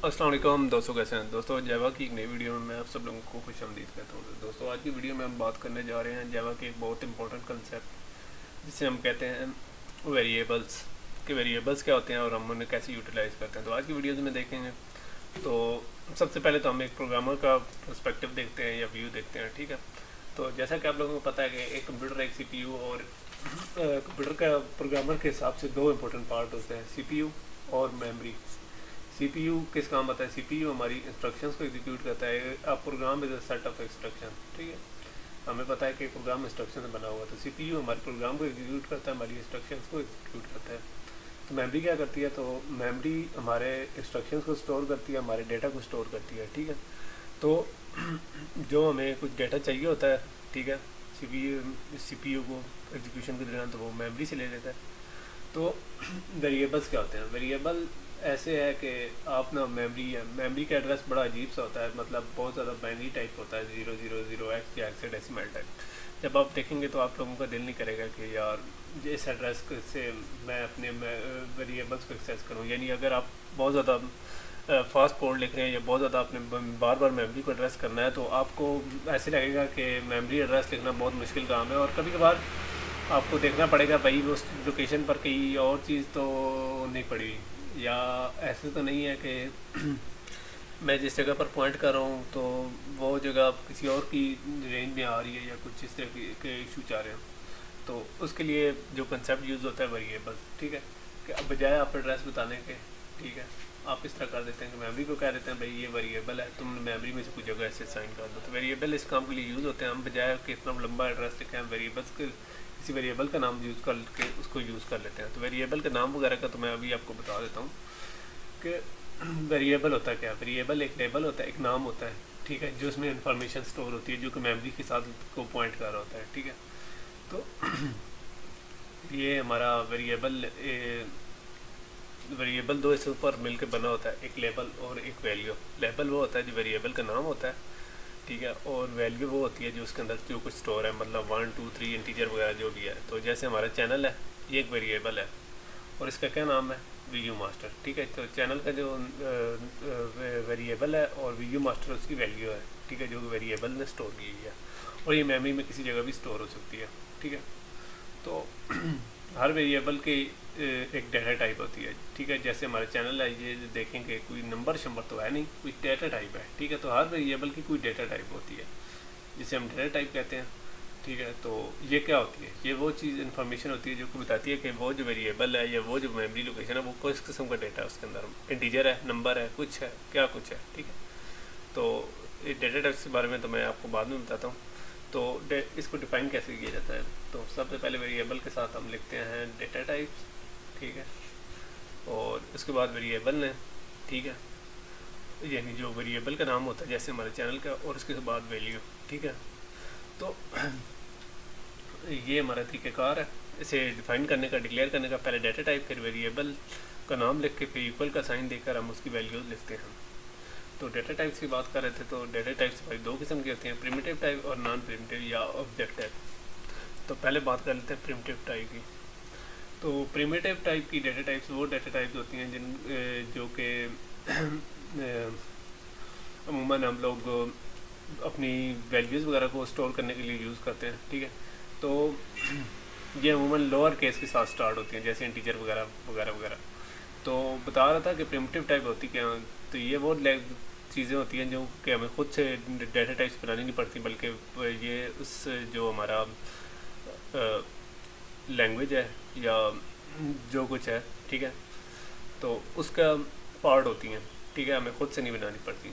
अस्सलाम वालेकुम दोस्तों, कैसे हैं दोस्तों। जावा की एक नई वीडियो में मैं आप सब लोगों को खुशामदीद कहता हूँ। तो दोस्तों, आज की वीडियो में हम बात करने जा रहे हैं जावा के एक बहुत इंपॉर्टेंट कंसेप्ट जिसे हम कहते हैं वेरिएबल्स। के वेरिएबल्स क्या होते हैं और हम उन्हें कैसे यूटिलाइज करते हैं। तो आज की वीडियो में देखेंगे। तो सबसे पहले तो हम एक प्रोग्रामर का पर्सपेक्टिव देखते हैं या व्यू देखते हैं, ठीक है। तो जैसा कि आप लोगों को पता है कि एक कंप्यूटर एक CPU और कंप्यूटर का प्रोग्रामर के हिसाब से दो इंपॉर्टेंट पार्ट होते हैं, CPU और मेमोरी। CPU किस काम आता है? CPU हमारी इंस्ट्रक्शंस को एग्जीक्यूट करता है। अब program is a set of instruction, ठीक है। हमें पता है कि प्रोग्राम इंस्ट्रक्शन से बना हुआ है, तो CPU हमारे प्रोग्राम को एग्जीक्यूट करता है, हमारी इंस्ट्रक्शंस को एग्जीक्यूट करता है। तो मेमोरी क्या करती है? तो मेमोरी हमारे इंस्ट्रक्शंस को स्टोर करती है, हमारे डेटा को स्टोर करती है, ठीक है। तो जो हमें कुछ डेटा चाहिए होता है, ठीक है, CPU को एग्जीक्यूशन के दौरान, तो वो मेमोरी से ले लेता है। तो वेरिएबल्स क्या होते हैं? वेरिएबल ऐसे है कि आप ना मेमोरी का एड्रेस बड़ा अजीब सा होता है, मतलब बहुत ज़्यादा बाइनरी टाइप होता है, 000x या हेक्साडेसिमल टाइप। जब आप देखेंगे तो आप लोगों का दिल नहीं करेगा कि यार इस एड्रेस से मैं अपने वेरिएबल्स को एक्सेस करूँ। यानी अगर आप बहुत ज़्यादा फास्ट कोड लिख रहे हैं या बहुत ज़्यादा आपने बार बार मेमोरी को एड्रेस करना है, तो आपको ऐसे लगेगा कि मेमोरी एड्रेस लिखना बहुत मुश्किल काम है। और कभी कभार आपको देखना पड़ेगा भाई उस लोकेशन पर कहीं और चीज़ तो नहीं पड़ी हुई, या ऐसे तो नहीं है कि मैं जिस जगह पर पॉइंट कर रहा हूँ तो वो जगह किसी और की रेंज में आ रही है, या कुछ इस तरह के इशू चाह रहे हैं। तो उसके लिए जो कंसेप्ट यूज़ होता है वेरिएबल, ठीक है, कि बजाय आप एड्रेस बताने के, ठीक है, आप इस तरह कर देते हैं कि मेमोरी को कह देते हैं भाई ये वेरिएबल है, तुम मेमोरी में से कुछ जगह ऐसे साइन कर दो। तो वेरिएबल इस काम के लिए यूज़ होते हैं। हम बजाय कि इतना लंबा एड्रेस लिखें, हम वेरिएबल्स के किसी वेरिएबल का नाम यूज़ करके उसको यूज़ कर लेते हैं। तो वेरिएबल का नाम वगैरह का तो मैं अभी आपको बता देता हूँ कि वेरिएबल होता है क्या। वेरिएबल एक लेबल होता है, एक नाम होता है, ठीक है, जो उसमें इंफॉर्मेशन स्टोर होती है, जो कि मेमोरी के साथ को पॉइंट कर रहा होता है, ठीक है। तो ये हमारा वेरिएबल दो हिस्सों पर मिलकर बना होता है, एक लेबल और एक वैल्यू। लेबल वो होता है जो वेरिएबल का नाम होता है, ठीक है, और वैल्यू वो होती है जो उसके अंदर जो कुछ स्टोर है, मतलब 1 2 3 इंटीजर वगैरह जो भी है। तो जैसे हमारा चैनल है, ये एक वेरिएबल है और इसका क्या नाम है? वीयू मास्टर, ठीक है। तो चैनल का जो वेरिएबल है और वीयू मास्टर उसकी वैल्यू है, ठीक है, जो वेरिएबल ने स्टोर की हुई है, और ये मेमोरी में किसी जगह भी स्टोर हो सकती है, ठीक है। तो हर वेरिएबल की एक डेटा टाइप होती है, ठीक है। जैसे हमारे चैनल है, ये देखेंगे कोई नंबर शंबर तो है नहीं, कोई डेटा टाइप है, ठीक है। तो हर वेरिएबल की कोई डेटा टाइप होती है जिसे हम डेटा टाइप कहते हैं, ठीक है। तो ये क्या होती है? ये वो चीज़ इन्फॉर्मेशन होती है जो कि बताती है कि वो जो वेरिएबल है या वो जो मेमोरी लोकेशन है वो किस किस्म का डेटा है, उसके अंदर इंटीजर है, नंबर है, कुछ है, क्या कुछ है, ठीक है। तो ये डेटा टाइप्स के बारे में तो मैं आपको बाद में बताता हूँ। तो इसको डिफाइन कैसे किया जाता है? तो सबसे पहले वेरिएबल के साथ हम लिखते हैं डेटा टाइप्स, ठीक है, और उसके बाद वेरिएबल ने, ठीक है, यानी जो वेरिएबल का नाम होता है जैसे हमारे चैनल का, और उसके बाद वैल्यू, ठीक है। तो ये हमारा तरीक़ाकार है इसे डिफाइन करने का, डिक्लेयर करने का। पहले डेटा टाइप, फिर वेरिएबल का नाम लिख के, फिर इक्वल का साइन देकर हम उसकी वैल्यूज लिखते हैं। तो डेटा टाइप्स की बात कर रहे थे, तो डेटा टाइप्स भाई दो किस्म के होते हैं, प्रिमिटिव टाइप और नॉन प्रिमिटिव या ऑब्जेक्ट टाइप। तो पहले बात कर लेते हैं प्रिमिटिव टाइप की। तो प्रिमिटिव टाइप की डेटा टाइप्स वो डेटा टाइप्स होती हैं जो कि अमूमन हम लोग अपनी वैल्यूज़ वगैरह को स्टोर करने के लिए यूज़ करते हैं, ठीक है। तो ये अमूमन लोअर केस के साथ स्टार्ट होती हैं, जैसे इंटीजर वगैरह वगैरह वगैरह। तो बता रहा था कि प्रिमिटिव टाइप होती क्या? तो ये वो चीज़ें होती हैं जो कि हमें खुद से डेटा टाइप्स बनानी नहीं पड़ती, बल्कि ये उस जो हमारा लैंग्वेज है या जो कुछ है, ठीक है, तो उसका पार्ट होती हैं, ठीक है, हमें खुद से नहीं बनानी पड़ती।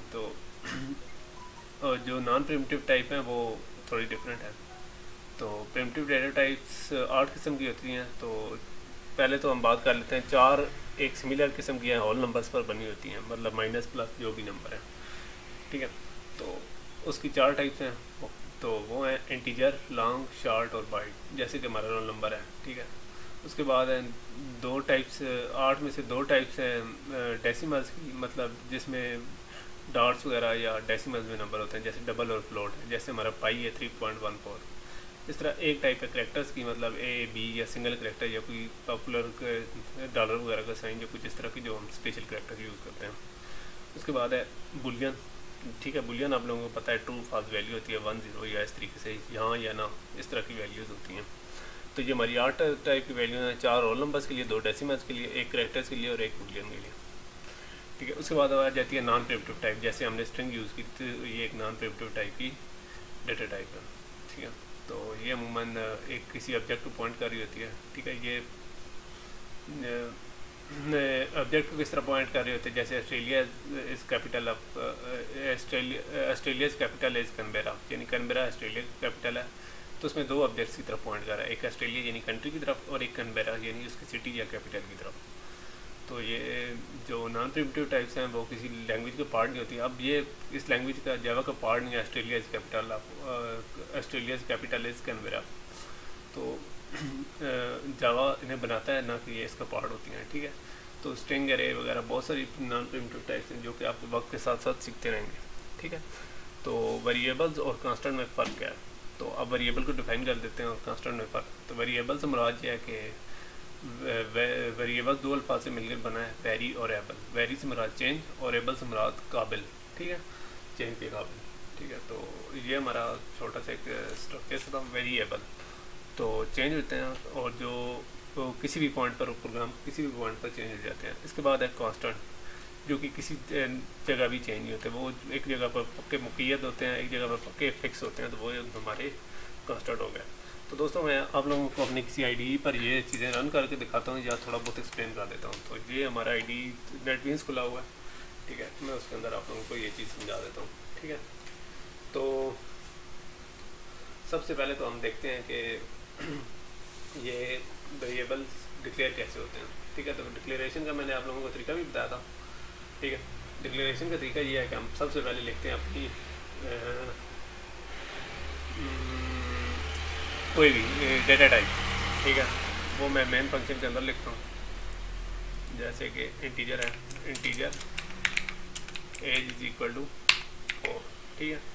तो जो नॉन प्रिमिटिव टाइप हैं वो थोड़ी डिफरेंट है। तो प्रिमिटिव डेटा टाइप्स 8 किस्म की होती हैं। तो पहले तो हम बात कर लेते हैं, 4 एक सिमिलर किस्म की हैं, होल नंबर्स पर बनी होती हैं, मतलब माइनस प्लस जो भी नंबर है, ठीक है। तो उसकी 4 टाइप्स हैं। तो वो हैं इंटीजर, लॉन्ग, शॉर्ट और बाइट, जैसे कि हमारा रोल नंबर है, ठीक है। उसके बाद है 2 टाइप्स, 8 में से 2 टाइप्स हैं डेसिमल्स की, मतलब जिसमें डॉट्स वगैरह या डेसिमल्स में नंबर होते हैं, जैसे डबल और फ्लोट है, जैसे हमारा पाई है 3.14। इस तरह एक टाइप है करेक्टर्स की, मतलब ए बी या सिंगल करेक्टर या कोई पॉपुलर डॉलर वगैरह का साइन, जो कुछ इस तरह की जो हम स्पेशल करेक्टर यूज़ करते हैं। उसके बाद है बुलियन। ठीक है, बुलियन आप लोगों को पता है ट्रू फॉल्स वैल्यू होती है 1 0 या इस तरीके से यहाँ या ना, इस तरह की वैल्यूज़ होती हैं। तो ये हमारी 8 टाइप की वैल्यू हैं, 4 रोल नंबर्स के लिए, 2 डेसिमल्स के लिए, 1 कैरेक्टर्स के लिए और 1 बुलियन के लिए। ठीक है, उसके बाद आ जाती है नॉन प्रिमिटिव टाइप। जैसे हमने स्ट्रिंग यूज़ की तो ये एक नॉन प्रिमिटिव टाइप की डेटा टाइप है। ठीक है, तो ये अमूमन एक किसी ऑब्जेक्ट को पॉइंट कर रही होती है। ठीक है, ये ऑब्जेक्ट को किस तरह पॉइंट कर रहे होते हैं, जैसे Australia is capital of Australia capital is Canberra, यानी कैनबेरा ऑस्ट्रेलिया कैपिटल है। तो उसमें 2 ऑब्जेक्ट्स की तरफ पॉइंट कर रहा है, एक ऑस्ट्रेलिया यानी कंट्री की तरफ और एक कैनबेरा यानी उसकी सिटी या कैपिटल की तरफ। तो ये जो नॉन प्रिमिटिव टाइप्स हैं वो किसी लैंग्वेज के पार्ट नहीं होती। अब ये इस लैंग्वेज का जावा का पार्ट नहीं है, Australia is capital of Australia capital is Canberra. तो जावा इन्हें बनाता है, ना कि ये इसका पार्ट होती हैं। ठीक है, तो स्ट्रिंग एरे वगैरह बहुत सारी नॉन प्रिमिटिव टाइप्स हैं जो कि आप वक्त के साथ साथ सीखते रहेंगे। ठीक है, तो वेरिएबल्स और कांस्टेंट में फ़र्क क्या है। तो अब वेरिएबल को डिफाइन कर देते हैं और कांस्टेंट में फ़र्क। तो वेरिएबल से मुराद ये है कि वेरिएबल 2 अल्फाज से मिलकर बना है, वेरी और एबल। वेरी से मुराद चेंज और एबल से मुराद काबिल। ठीक है, चेंज के काबिल। ठीक है, तो ये हमारा छोटा सा एक स्ट्रक्चर था वेरिएबल। तो चेंज होते हैं और जो तो किसी भी पॉइंट पर प्रोग्राम किसी भी पॉइंट पर चेंज हो जाते हैं। इसके बाद है कांस्टेंट, जो कि किसी जगह भी चेंज नहीं होते, वो एक जगह पर पक्के मुक़य्यद होते हैं, एक जगह पर पक्के फिक्स होते हैं। तो वो हमारे कांस्टेंट हो गए। तो दोस्तों मैं आप लोगों को अपनी किसी आईडी पर ये चीज़ें रन करके दिखाता हूँ या थोड़ा बहुत एक्सप्लेन कर देता हूँ। तो ये हमारा आईडी नेटबीन्स खुला हुआ है। ठीक है, मैं उसके अंदर आप लोगों को ये चीज़ समझा देता हूँ। ठीक है, तो सबसे पहले तो हम देखते हैं कि ये वेरिएबल्स डिक्लेयर कैसे होते हैं। ठीक है, तो डिक्लेरेशन का मैंने आप लोगों को तरीका भी बताया था। ठीक है, डिक्लेरेशन का तरीका ये है कि हम सबसे पहले लिखते हैं अपनी कोई भी डेटा टाइप। ठीक है, वो मैं मेन फंक्शन के अंदर लिखता हूँ। जैसे कि इंटीजर है, integer age is equal to 4। ठीक है,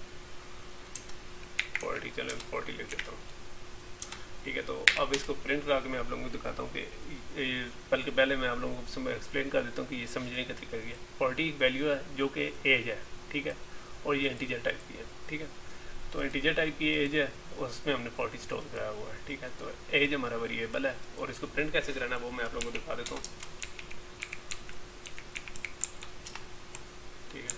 40, चलो 40 लिख देता हूँ। ठीक है, तो अब इसको प्रिंट करा के मैं आप लोगों को दिखाता हूँ कि बल्कि पहले मैं आप लोगों को एक्सप्लेन कर देता हूँ कि ये समझने का तरीका क्या है। 40 एक वैल्यू है जो कि एज है। ठीक है, और ये इंटीजर टाइप की है। ठीक है, तो इंटीजर टाइप की एज है और उसमें हमने 40 स्टोर कराया हुआ है। ठीक है, तो एज हमारा वेरिएबल है और इसको प्रिंट कैसे कराना है वो मैं आप लोगों को दिखा देता हूँ। ठीक है,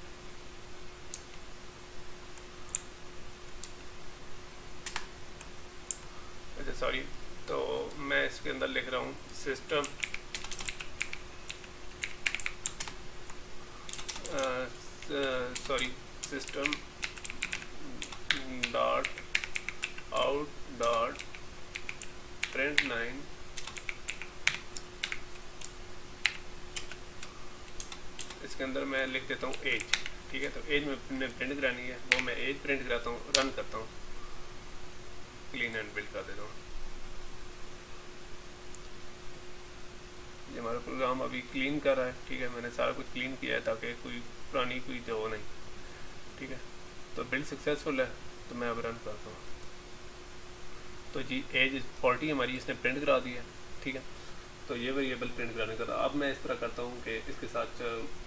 अच्छा सॉरी, तो मैं इसके अंदर लिख रहा हूँ system system dot out dot print 9 इसके अंदर मैं लिख देता हूँ एज। ठीक है, तो एज में प्रिंट करानी है, वो मैं एज प्रिंट कराता हूँ, रन करता हूँ, क्लीन एंड बिल्ड कर देता हूँ। ये हमारा प्रोग्राम अभी क्लीन कर रहा है। ठीक है, मैंने सारा कुछ क्लीन किया है ताकि कोई पुरानी कोई जो हो नहीं। ठीक है, तो बिल्ड सक्सेसफुल है, तो मैं अब रन करता हूँ। तो जी एज 40 हमारी इसने प्रिंट करा दी है। ठीक है, तो ये वेरिएबल प्रिंट कराने का था। अब मैं इस तरह करता हूँ कि इसके साथ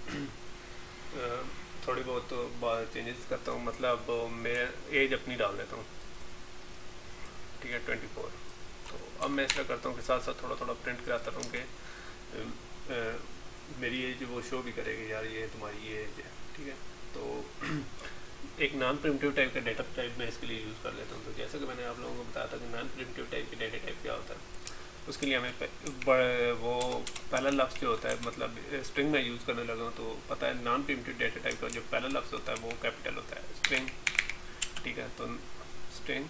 थोड़ी बहुत चेंजेस करता हूँ, मतलब मैं एज अपनी डाल देता हूँ। ठीक है, 24। तो अब मैं इस तरह करता हूँ कि साथ साथ थोड़ा थोड़ा प्रिंट कराता रहूँ कि मेरी एज वो शो भी करेगी, यार ये तुम्हारी ये एज है। ठीक है, तो एक नॉन प्रिमिटिव टाइप का डेटा टाइप मैं इसके लिए यूज़ कर लेता हूँ। तो जैसा कि मैंने आप लोगों को बताया था कि नॉन प्रिमिटिव टाइप की डेटा टाइप क्या होता है, उसके लिए हमें वो पहला लफ्ज़ जो होता है, मतलब स्ट्रिंग में यूज़ करने लगा हूँ तो पता है नॉन प्रिमिटिव डेटा टाइप का जो पहला लफ्ज़ होता है वो कैपिटल होता है, स्ट्रिंग। ठीक है, तो स्ट्रिंग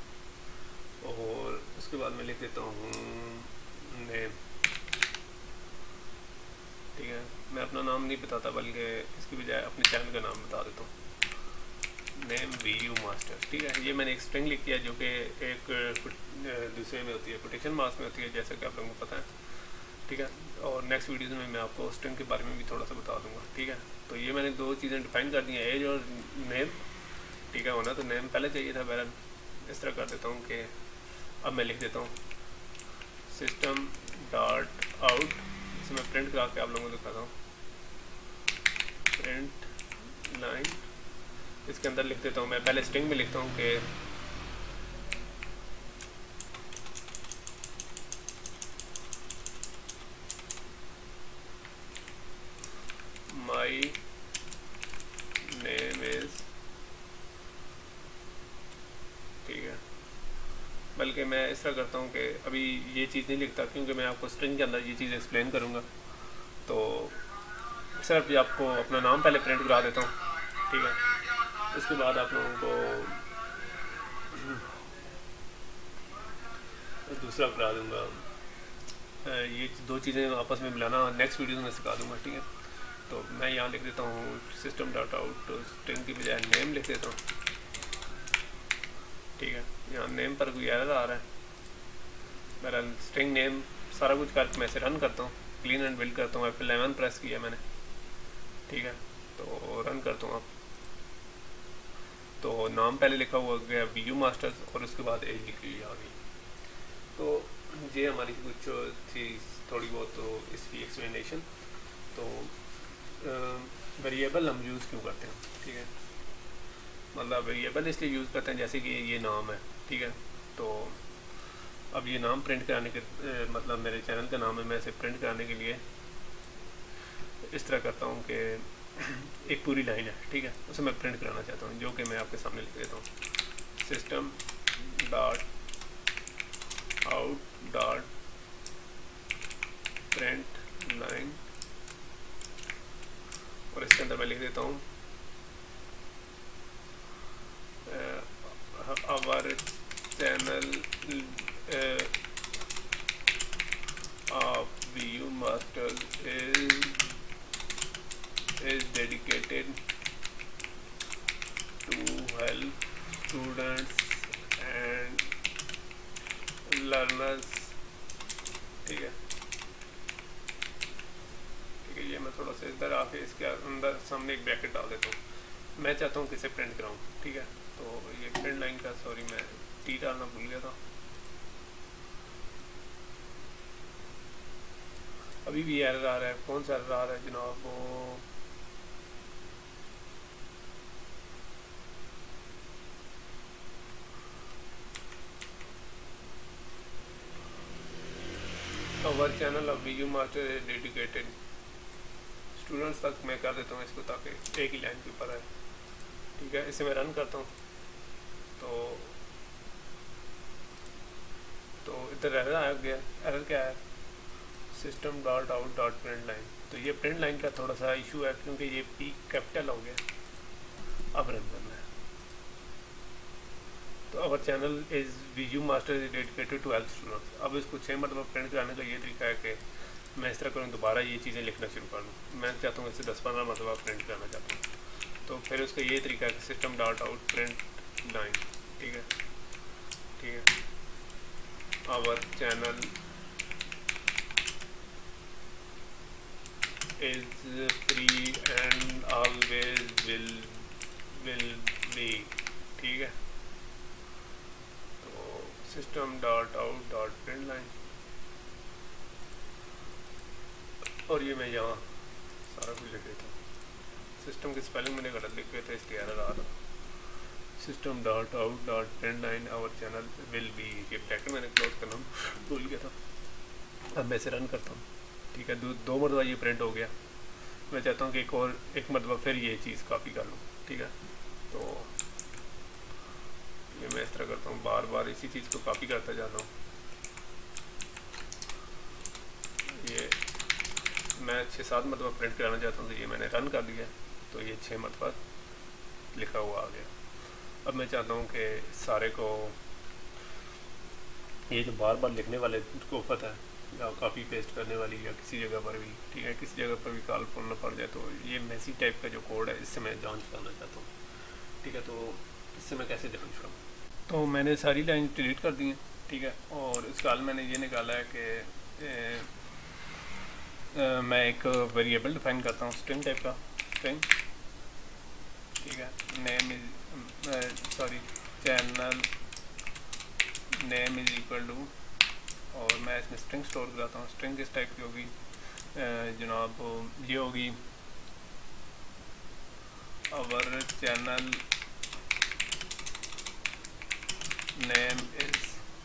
और उसके बाद मैं लिख देता हूँ नेम। ठीक है, मैं अपना नाम नहीं बताता बल्कि इसकी बजाय अपने चैनल का नाम बता देता हूँ, नेम VU मास्टर। ठीक है, ये मैंने एक स्ट्रिंग लिखी है जो कि एक दूसरे में होती है, कोटेशन मार्क्स में होती है, जैसा कि आप लोगों को पता है। ठीक है, और नेक्स्ट वीडियोज़ में मैं आपको स्ट्रिंग के बारे में भी थोड़ा सा बता दूंगा। ठीक है, तो ये मैंने 2 चीज़ें डिफाइन कर दी हैं, एज और नेम। ठीक है, होना तो नेम पहले चाहिए था, मैं इस तरह कर देता हूँ कि अब मैं लिख देता हूँ सिस्टम डॉट आउट, इसे मैं प्रिंट करा के आप लोगों को दिखाता हूँ। प्रिंट लाइन, इसके अंदर लिख देता हूँ मैं, पहले स्ट्रिंग में लिखता हूँ कि माई नेम इज, ठीक है। बल्कि मैं इस तरह करता हूँ कि अभी ये चीज़ नहीं लिखता क्योंकि मैं आपको स्ट्रिंग के अंदर ये चीज़ एक्सप्लेन करूँगा, तो सिर्फ भी आपको अपना नाम पहले प्रिंट करा देता हूँ, ठीक है। उसके बाद आप लोगों को दूसरा करा दूँगा, ये दो चीज़ें आपस में मिलाना नेक्स्ट वीडियो में सिखा दूँगा, ठीक है। तो मैं यहाँ लिख देता हूँ सिस्टम डॉट आउट, स्ट्रिंग की बजाय नेम लिख देता हूँ, ठीक है। यहाँ नेम पर कोई एरर आ रहा है, मेरा स्ट्रिंग नेम सारा कुछ करके मैं इसे रन करता हूँ, क्लीन एंड बिल्ड करता हूँ, F11 प्रेस किया मैंने, ठीक है। तो रन करता हूँ आप, तो नाम पहले लिखा हुआ गया VU मास्टर्स और उसके बाद एज लिखी हुई आ गई। तो ये हमारी कुछ थी थोड़ी बहुत तो इसकी एक्सप्लेनेशन। तो वेरिएबल हम यूज़ क्यों करते हैं, ठीक है, मतलब वेरिएबल इसलिए यूज़ करते हैं जैसे कि ये नाम है, ठीक है। तो अब ये नाम प्रिंट कराने के मतलब मेरे चैनल का नाम है, मैं इसे प्रिंट कराने के लिए इस तरह करता हूँ कि एक पूरी लाइन है, ठीक है, उसे मैं प्रिंट कराना चाहता हूँ, जो कि मैं आपके सामने लिख देता हूँ system dot out dot print line, और इसके अंदर मैं लिख देता हूँ our channel of VU masters is dedicated to help students and learners, ठीक है, ठीक है। ये मैं थोड़ा सा इधर आके इसके अंदर सामने एक ब्रैकेट डाल देता हूँ, मैं चाहता हूँ कि इसे प्रिंट कराऊँ, ठीक है। तो ये प्रिंट लाइन का, सॉरी मैं टी डालना भूल गया था, अभी भी एरर आ रहा है, कौन सा एरर आ रहा है जनाब, वो our channel of VU master is dedicated students तक मैं कर देता हूँ इसको, ताकि एक ही लाइन के ऊपर है, ठीक है। इसे मैं रन करता हूँ, तो इधर एरर आ गया, एरर क्या है, system dot out dot print line. तो ये प्रिंट लाइन का थोड़ा सा इशू है क्योंकि ये P कैपिटल हो गया, अब रन करना है। तो our channel is VU master is dedicated to help students. अब इसको 6 मतलब प्रिंट कराने का ये तरीका है कि मैं इस तरह करूँ, दोबारा ये चीज़ें लिखना शुरू कर लूँ। मैं चाहता हूँ इसे 10-15 मतलब प्रिंट करना चाहता हूँ, तो फिर उसका ये तरीका है कि system dot out print line, ठीक है, ठीक है। Our channel is free and always will be, ठीक है। तो system dot out dot print line, और ये मैं यहाँ सारा कुछ लिख देता हूँ। सिस्टम की स्पेलिंग मैंने गलत लिख गया था इसलिए एरर आ रहा। System dot out dot print line our channel will be, ये ब्रैकेट मैंने क्लोज करना भूल गया था। अब मैं इसे रन करता हूँ, ठीक है। दो मरतबा ये प्रिंट हो गया। मैं चाहता हूँ कि एक मरतबा फिर ये चीज़ कॉपी कर लूँ, ठीक है। तो ये मैं इस तरह करता हूँ, बार बार इसी चीज़ को कॉपी करता जाता हूँ। ये मैं 6-7 मरतबा प्रिंट कराना चाहता हूँ, तो ये मैंने रन कर दिया, तो ये 6 मरतबा लिखा हुआ आ गया। अब मैं चाहता हूँ कि सारे को ये जो बार बार लिखने वाले को पता है, या कॉपी पेस्ट करने वाली, या किसी जगह पर भी, ठीक है, किसी जगह पर भी कॉल खोलना पड़ जाए, तो ये मैसी टाइप का जो कोड है इससे मैं जांच करना चाहता हूँ, ठीक है। तो इससे मैं कैसे जांच करूँ, तो मैंने सारी लाइन डिलीट कर दी हैं, ठीक है। और इसका हल मैंने ये निकाला है कि मैं एक वेरिएबल डिफाइन करता हूँ स्ट्रिंग टाइप का, स्ट्रिंग, ठीक है। Name is sorry channel name is equal to, और मैं इसमें स्ट्रिंग स्टोर कराता हूँ। स्ट्रिंग किस टाइप की होगी जनाब, ये होगी our channel name is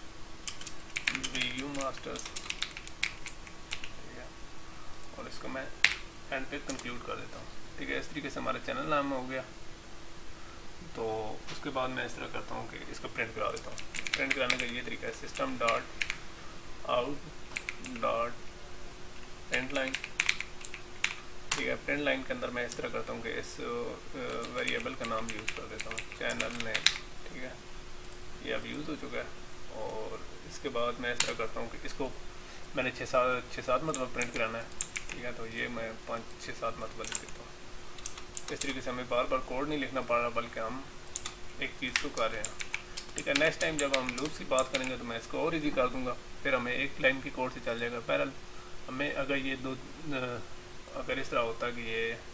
VU Masters, ठीक है, और इसको मैं एंड पे कंक्लूड कर देता हूँ, ठीक है। इस तरीके से हमारा चैनल नाम हो गया। तो उसके बाद मैं इस तरह करता हूँ कि इसको प्रिंट करा देता हूँ। प्रिंट कराने का ये तरीका है, system dot out dot print line, ठीक है। प्रिंट लाइन के अंदर मैं इस तरह करता हूँ कि इस वेरिएबल का नाम यूज़ कर देता हूँ, चैनल नेम, ठीक है। ये अब यूज़ हो चुका है। और इसके बाद मैं इस तरह करता हूँ कि इसको मैंने 6-7 मतलब प्रिंट कराना है, ठीक है। तो ये मैं 5-6-7 मतलब लिख देता हूँ। इस तरीके से हमें बार बार कोड नहीं लिखना पड़ रहा, बल्कि हम एक चीज़ को कर रहे हैं, ठीक है। नेक्स्ट टाइम जब हम लूप्स की बात करेंगे तो मैं इसको और ईजी कर दूंगा, फिर हमें एक लाइन की कोड से चल जाएगा। पैरेलल हमें अगर ये अगर इस तरह होता कि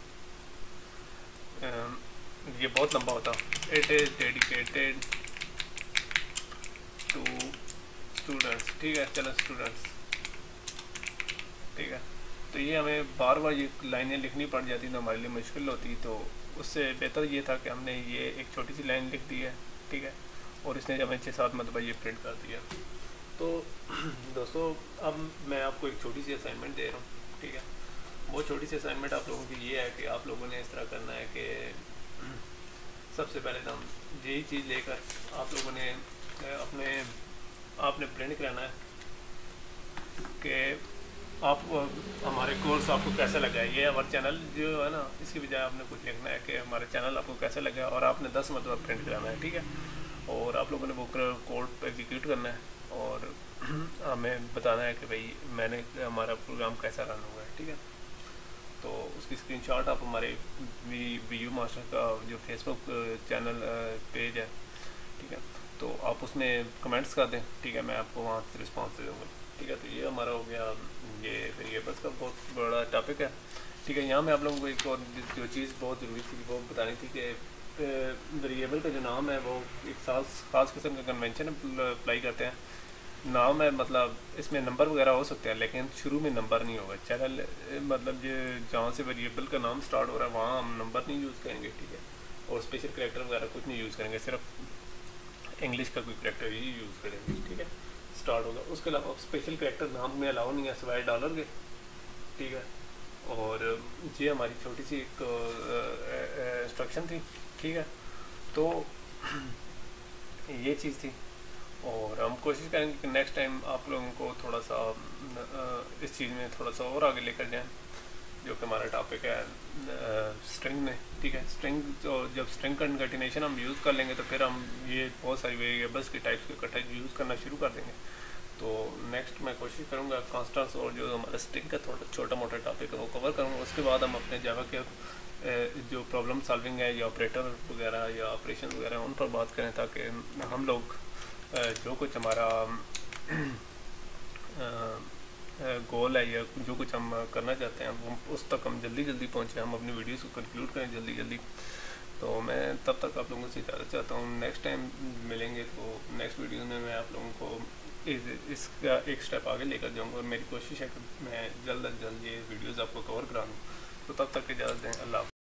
ये बहुत लंबा होता, it is dedicated to students, ठीक है, चलो स्टूडेंट्स, ठीक है। तो ये हमें बार बार ये लाइनें लिखनी पड़ जाती तो हमारे लिए मुश्किल होती, तो उससे बेहतर ये था कि हमने ये एक छोटी सी लाइन लिख दी है, ठीक है, और इसने हमें 6-7 मतलब ये प्रिंट कर दिया। तो दोस्तों अब मैं आपको एक छोटी सी असाइनमेंट दे रहा हूँ, ठीक है। वो छोटी सी असाइनमेंट आप लोगों की ये है कि आप लोगों ने इस तरह करना है कि सबसे पहले तो हम यही चीज़ लेकर आप लोगों ने आपने प्रिंट कराना है कि आप हमारे कोर्स आपको कैसा लगा है। ये हमारा चैनल जो है ना, इसकी बजाय आपने कुछ लिखना है कि हमारे चैनल आपको कैसा लगा, और आपने 10 मतलब प्रिंट कराना है, ठीक है। और आप लोगों ने वो कोड एग्जीक्यूट करना है और हमें बताना है कि भाई हमारा प्रोग्राम कैसा रन हुआ है, ठीक है। तो उसकी स्क्रीनशॉट आप हमारे VU मास्टर का जो फेसबुक चैनल पेज है, ठीक है, तो आप उसमें कमेंट्स कर दें, ठीक है, मैं आपको वहाँ से रिस्पॉन्स दे दूँगा, ठीक है। तो ये हमारा हो गया, ये वेरिएबल्स का बहुत बड़ा टॉपिक है, ठीक है। यहाँ मैं आप लोगों को एक और जो चीज़ बहुत ज़रूरी थी वो बतानी थी कि वेरिएबल का जो नाम है वो एक खास किस्म का कन्वेंशन अप्लाई करते हैं। नाम है मतलब इसमें नंबर वगैरह हो सकते हैं, लेकिन शुरू में नंबर नहीं होगा। चैनल मतलब ये जहाँ से वेरिएबल का नाम स्टार्ट हो रहा है वहाँ हम नंबर नहीं यूज़ करेंगे, ठीक है। और स्पेशल करैक्टर वगैरह कुछ नहीं यूज़ करेंगे, सिर्फ इंग्लिश का कोई करैक्टर ही यूज़ करेंगे, ठीक है। स्टार्ट होगा, उसके अलावा स्पेशल करैक्टर नाम में अलाउ नहीं है सिवाय डॉलर के, ठीक है। और ये हमारी छोटी सी एक इंस्ट्रक्शन थी, ठीक है। तो ये चीज़ थी, और हम कोशिश करेंगे कि नेक्स्ट टाइम आप लोगों को थोड़ा सा इस चीज़ में थोड़ा सा और आगे लेकर जाएं, जो कि हमारा टॉपिक है स्ट्रिंग में, ठीक है। स्ट्रिंग तो जब स्ट्रिंग कंकेटिनेशन हम यूज़ कर लेंगे तो फिर हम ये बहुत सारी वेरिएबल्स के टाइप्स के इकट्ठा यूज़ करना शुरू कर देंगे। तो नेक्स्ट मैं कोशिश करूँगा कॉन्स्टेंट्स और जो हमारा स्ट्रिंग का थोड़ा छोटा मोटा टॉपिक है वो कवर करूँगा। उसके बाद हम अपने जावा के जो प्रॉब्लम सॉल्विंग है या ऑपरेटर वगैरह या ऑपरेशन वगैरह उन पर बात करें, ताकि हम लोग जो कुछ हमारा गोल है या जो कुछ हम करना चाहते हैं वो उस तक हम जल्दी पहुँचे, हम अपनी वीडियोस को कंक्लूड करें जल्दी। तो मैं तब तक आप लोगों से इजाज़त चाहता हूँ। नेक्स्ट टाइम मिलेंगे तो नेक्स्ट वीडियो में मैं आप लोगों को इसका एक स्टेप आगे लेकर जाऊँगा, और मेरी कोशिश है कि मैं जल्द अज जल्द ये वीडियोज़ आपको कवर करा दूँ। तो तब तक इजाज़त दें, अल्लाह।